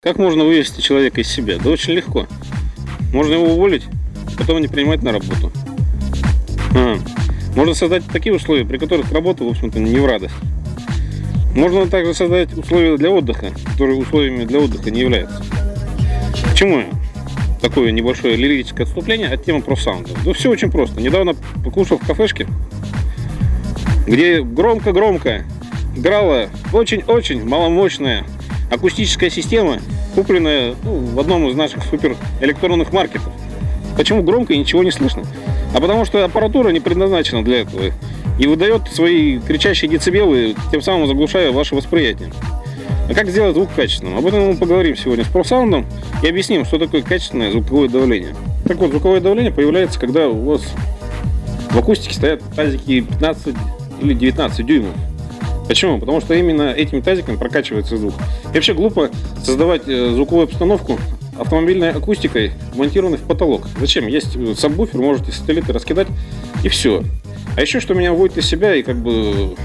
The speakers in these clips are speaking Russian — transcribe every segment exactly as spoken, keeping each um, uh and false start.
Как можно вывести человека из себя? Да очень легко. Можно его уволить, потом не принимать на работу. А, можно создать такие условия, при которых работа, в общем-то, не в радость. Можно также создать условия для отдыха, которые условиями для отдыха не являются. Почему такое небольшое лирическое отступление от темы профсаунда? Ну, все очень просто. Недавно покушал в кафешке, где громко-громко играла очень-очень маломощная акустическая система, купленная ну, в одном из наших супер электронных маркетов. Почему громко и ничего не слышно? А потому что аппаратура не предназначена для этого и выдает свои кричащие децибелы, тем самым заглушая ваше восприятие. А как сделать звук качественным? Об этом мы поговорим сегодня с профсаундом и объясним, что такое качественное звуковое давление. Так вот, звуковое давление появляется, когда у вас в акустике стоят тазики пятнадцать или девятнадцать дюймов. Почему? Потому что именно этими тазиками прокачивается звук. И вообще глупо создавать звуковую обстановку автомобильной акустикой, монтированной в потолок. Зачем? Есть сабвуфер, можете сателлиты раскидать и все. А еще, что меня вводит из себя и как бы...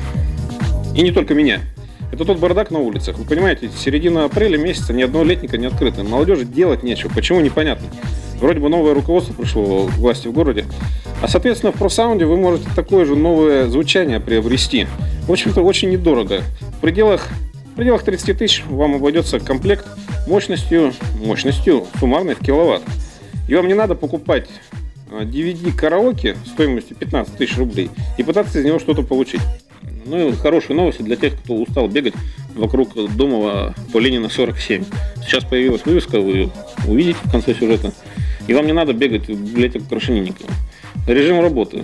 И не только меня. Это тот бардак на улицах. Вы понимаете, середина апреля месяца, ни одного летника не открыто. Молодежи делать нечего. Почему? Непонятно. Вроде бы новое руководство пришло к власти в городе. А соответственно в профсаунде вы можете такое же новое звучание приобрести. В общем-то очень недорого. В пределах, в пределах тридцати тысяч вам обойдется комплект мощностью, мощностью суммарной в киловатт. И вам не надо покупать ди ви ди караоке стоимостью пятнадцать тысяч рублей и пытаться из него что-то получить. Ну и хорошие новости для тех, кто устал бегать вокруг дома по Ленина сорок семь. Сейчас появилась вывеска, вы увидите в конце сюжета. И вам не надо бегать в библиотеку Крашенинникова. Режим работы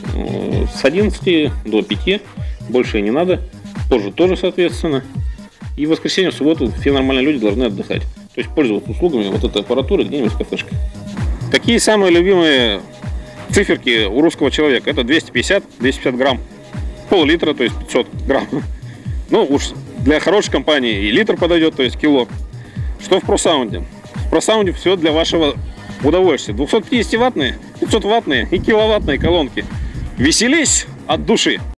с одиннадцати до пяти, больше и не надо. Позже тоже, соответственно. И в воскресенье, в субботу все нормальные люди должны отдыхать. То есть пользоваться услугами вот этой аппаратуры где-нибудь в кафешке. Какие самые любимые циферки у русского человека? Это двести пятьдесят — двести пятьдесят грамм. Пол-литра, то есть пятьсот грамм. Ну уж для хорошей компании и литр подойдет, то есть кило. Что в профсаунде? В профсаунде все для вашего удовольствия. двухсот пятидесятиваттные, пятисотваттные и киловаттные колонки. Веселись от души!